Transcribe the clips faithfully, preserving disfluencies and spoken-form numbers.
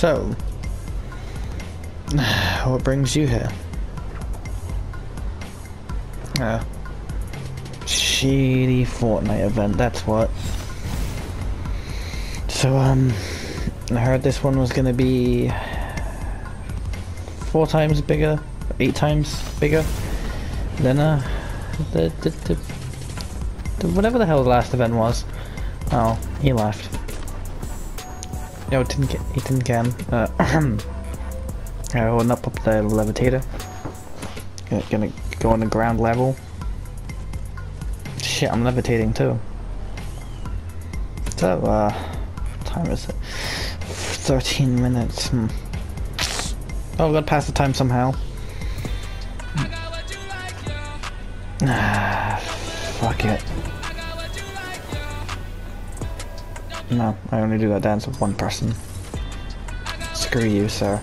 So, what brings you here? Uh, shitty Fortnite event, that's what. So, um, I heard this one was gonna be four times bigger, eight times bigger than, uh, the, the, the, the whatever the hell the last event was. Oh, he left. No, it didn't get, he didn't can. Uh, I'm holding up, up the levitator. Gonna, gonna go on the ground level. Shit, I'm levitating too. So, uh, what time is it? thirteen minutes. Hmm. Oh, got past the time somehow. Ah, fuck it. No, I only do that dance with one person. Screw you, sir.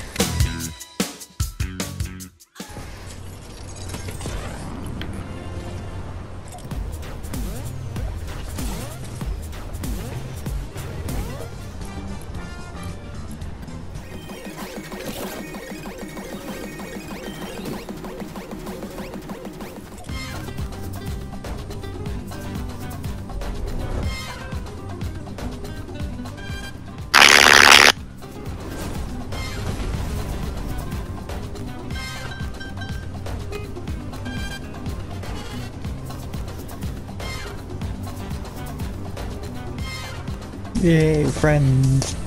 Yay, friends.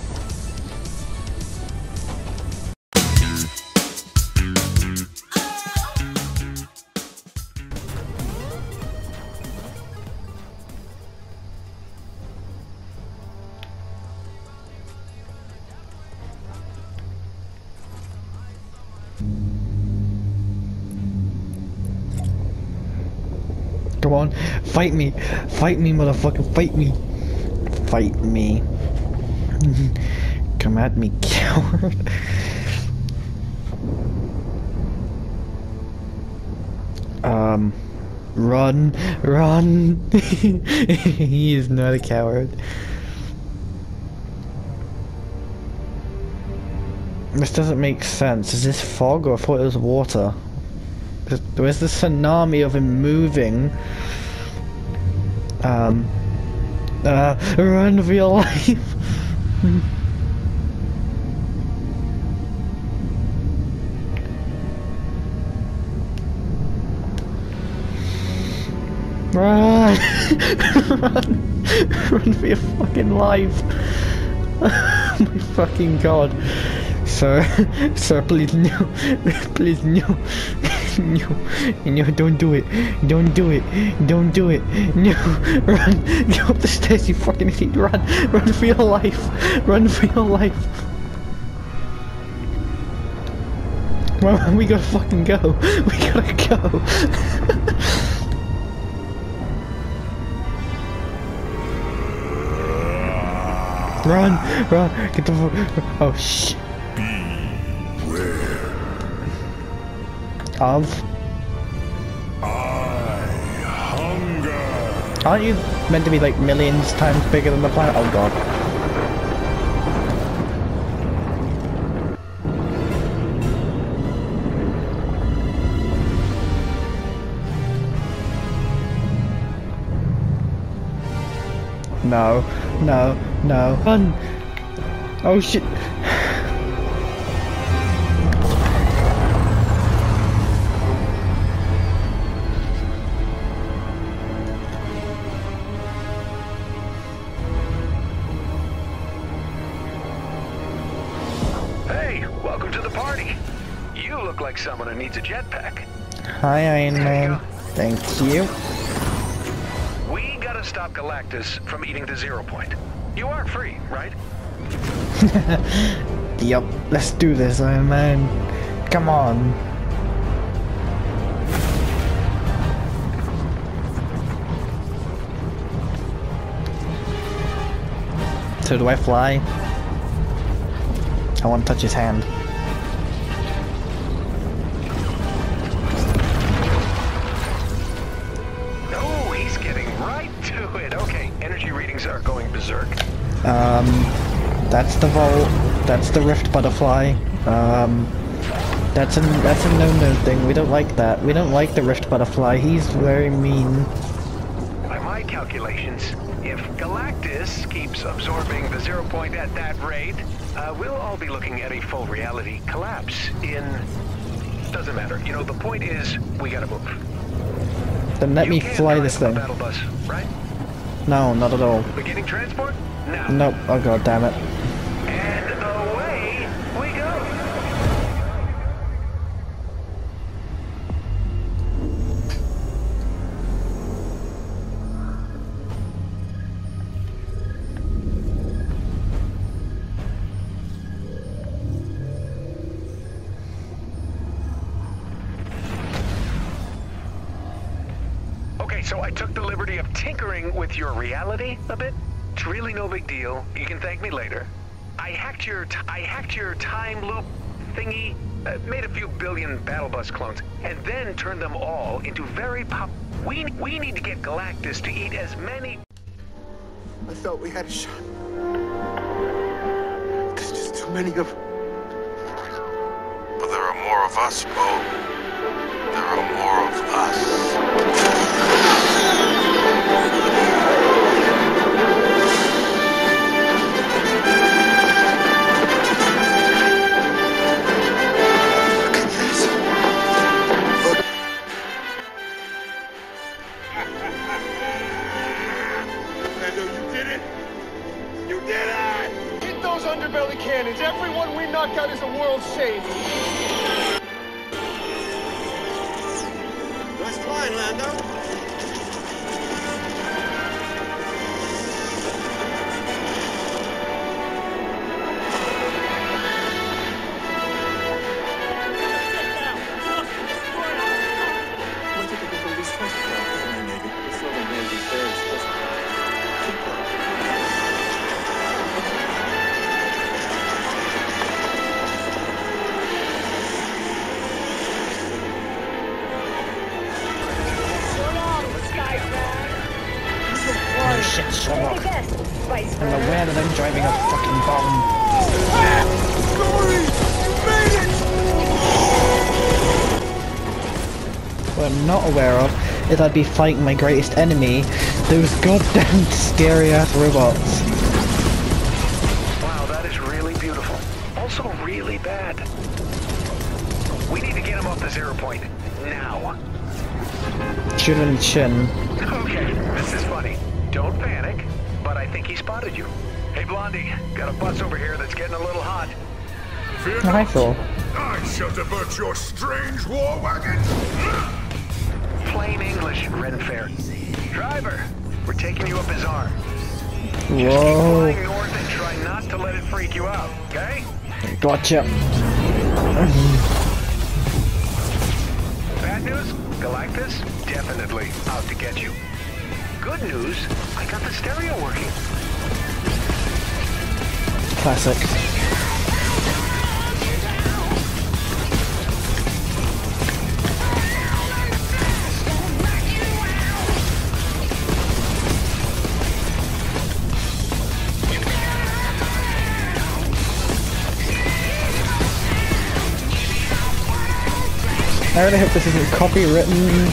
Come on, fight me. Fight me, motherfucker, fight me. Fight me. Come at me, coward. Um, run, run. He is not a coward. This doesn't make sense. Is this fog or I thought it was water? Where's the tsunami of him moving? Um... Uh, run for your life! Run! Run! Run for your fucking life! My fucking god. Sir, sir, please no. Please no. No, no, don't do it. Don't do it. Don't do it. No, run. Go up the stairs, you fucking idiot. Run. Run for your life. Run for your life. Well, we gotta fucking go. We gotta go. Run, run. Get the fuck. Oh, shit. Of I hunger. Aren't you meant to be like millions times bigger than the planet? Oh god. No, no, no. Run! Oh shit. Like someone who needs a jetpack. Hi, Iron Man. Thank you. We gotta stop Galactus from eating the Zero Point. You are free, right? Yup. Let's do this, Iron Man. Come on. So do I fly? I want to touch his hand. Energy readings are going berserk. Um, that's the vault. That's the Rift Butterfly. Um, that's a that's a no-no thing. We don't like that. We don't like the Rift Butterfly. He's very mean. By my calculations, if Galactus keeps absorbing the zero point at that rate, uh, we'll all be looking at a full reality collapse in... Doesn't matter. You know, the point is, we gotta move. Then let You me can't fly drive this a thing. battle bus, right? No, not at all. Beginning transport? Now. Nope. Oh god damn it. And away we go. Okay, so I took the liberty of tinkering with your reality a bit. It's really no big deal. You can thank me later. I hacked your t I hacked your time loop thingy, uh, made a few billion battle bus clones, and then turned them all into very pop. We we need to get Galactus to eat as many. I thought we had a shot. There's just too many of them. But there are more of us, Bo. There are more of us. Underbelly cannons. Everyone we knock out is a world saved. Nice flying, Lando. Shit, Sherlock. I'm aware that I'm driving a fucking bomb. Sorry! You made it! What I'm not aware of is I'd be fighting my greatest enemy, those goddamn scary ass robots. Wow, that is really beautiful. Also really bad. We need to get him off the zero point now. Shoot him in the chin. Okay, this is funny. Don't panic, but I think he spotted you. Hey, Blondie, got a bus over here that's getting a little hot. Fear Hi, not. Phil. I shall divert your strange war wagon. Plain English, Renfair. Driver, we're taking you up his arm. Just keep Whoa. flying north and try not to let it freak you out, okay? Gotcha. Bad news? Galactus? Definitely out to get you. Good news, I got the stereo working. Classic. I really hope this isn't copywritten.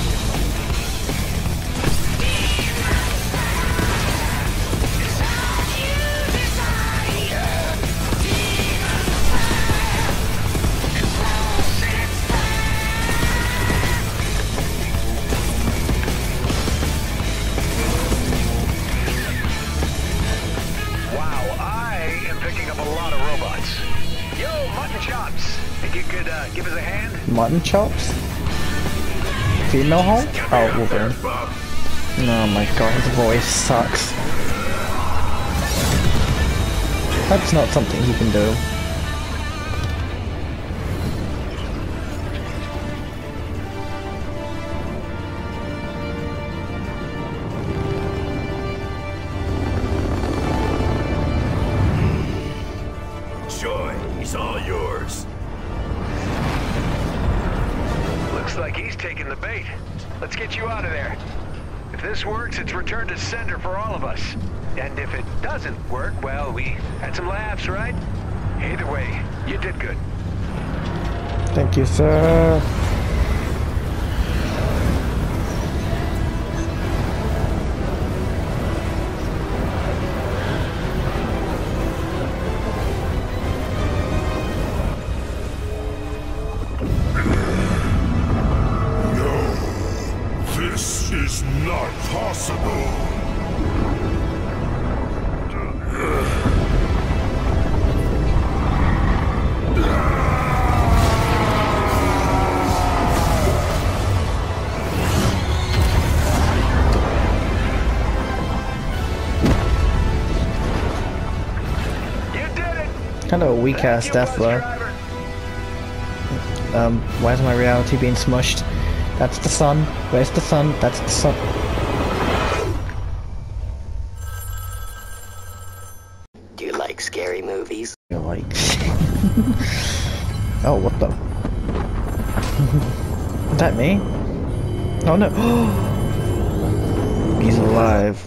Mutton chops? Female Hulk? Oh, Wolverine. Oh my god, his voice sucks. That's not something he can do. Joy, he's all yours. Looks like he's taking the bait. Let's get you out of there. If this works, it's return to sender for all of us. And if it doesn't work, well, we had some laughs, right? Either way, you did good. Thank you, sir. This is not possible. Kind of a weak ass death though. Um, why is my reality being smushed? That's the sun. Where's the sun? That's the sun. Do you like scary movies? You like? Oh, what the? Is that me? Oh no! He's alive.